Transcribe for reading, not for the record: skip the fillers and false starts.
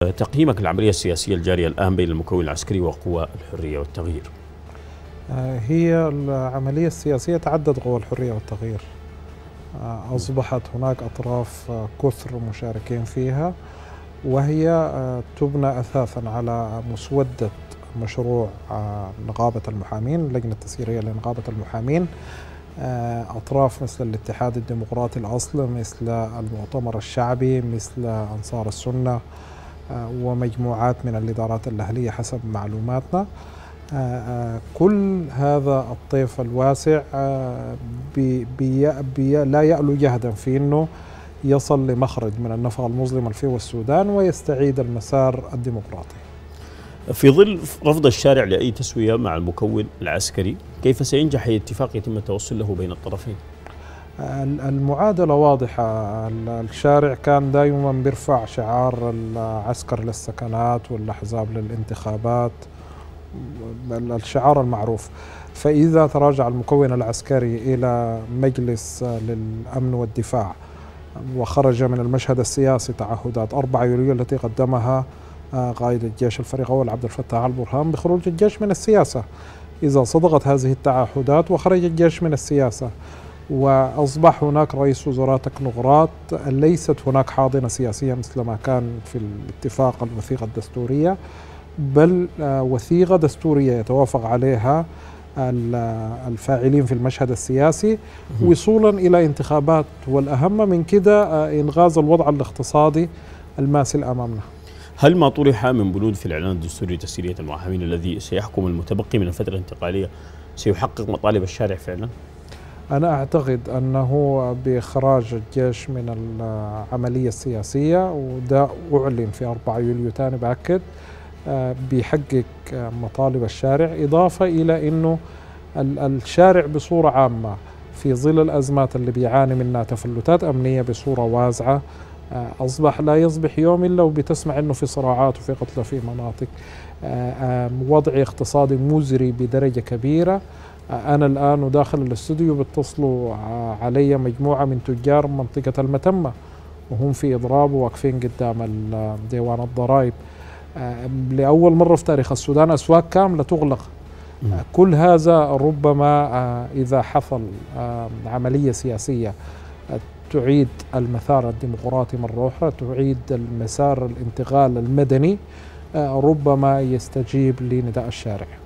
تقييمك للعملية السياسية الجارية الآن بين المكون العسكري وقوى الحرية والتغيير؟ هي العملية السياسية تعدد قوى الحرية والتغيير. أصبحت هناك أطراف كثر مشاركين فيها، وهي تبنى أثاثا على مسودة مشروع نقابة المحامين، اللجنة التسييرية لنقابة المحامين. أطراف مثل الاتحاد الديمقراطي الأصل، مثل المؤتمر الشعبي، مثل أنصار السنة، ومجموعات من الإدارات الأهلية حسب معلوماتنا. كل هذا الطيف الواسع لا يألو جهدا في أنه يصل لمخرج من النفق المظلم في السودان ويستعيد المسار الديمقراطي. في ظل رفض الشارع لأي تسوية مع المكون العسكري، كيف سينجح أي اتفاق يتم التوصل له بين الطرفين؟ المعادلة واضحة. الشارع كان دائما بيرفع شعار العسكر للسكنات والأحزاب للانتخابات، الشعار المعروف. فإذا تراجع المكون العسكري إلى مجلس للأمن والدفاع وخرج من المشهد السياسي تعهدات 4 يوليو التي قدمها قائد الجيش الفريق أول عبد الفتاح البرهان بخروج الجيش من السياسة، إذا صدقت هذه التعهدات وخرج الجيش من السياسة وأصبح هناك رئيس وزراء تكنوقراط، ليست هناك حاضنة سياسية مثل ما كان في الاتفاق الوثيقة الدستورية، بل وثيقة دستورية يتوافق عليها الفاعلين في المشهد السياسي وصولا إلى انتخابات، والأهم من كده إنغاز الوضع الاقتصادي الماسل أمامنا. هل ما طرح من بنود في الإعلان الدستوري لتسييرية المحامين الذي سيحكم المتبقي من الفترة الانتقالية سيحقق مطالب الشارع فعلا؟ أنا أعتقد أنه بإخراج الجيش من العملية السياسية، وده أعلن في 4 يوليو تاني بأكد، بيحقق مطالب الشارع، إضافة إلى أنه الشارع بصورة عامة في ظل الأزمات اللي بيعاني منها تفلتات أمنية بصورة واسعة، أصبح لا يصبح يوم إلا وبتسمع أنه في صراعات وفي قتلى في مناطق، وضع اقتصادي مزري بدرجة كبيرة. أنا الآن وداخل الاستوديو بيتصلوا علي مجموعة من تجار منطقة المتمة وهم في إضراب وواقفين قدام ديوان الضرائب. لأول مرة في تاريخ السودان أسواق كاملة تغلق. كل هذا ربما إذا حصل عملية سياسية تعيد المسار الديمقراطي مرة أخرى، تعيد المسار الانتقال المدني، ربما يستجيب لنداء الشارع.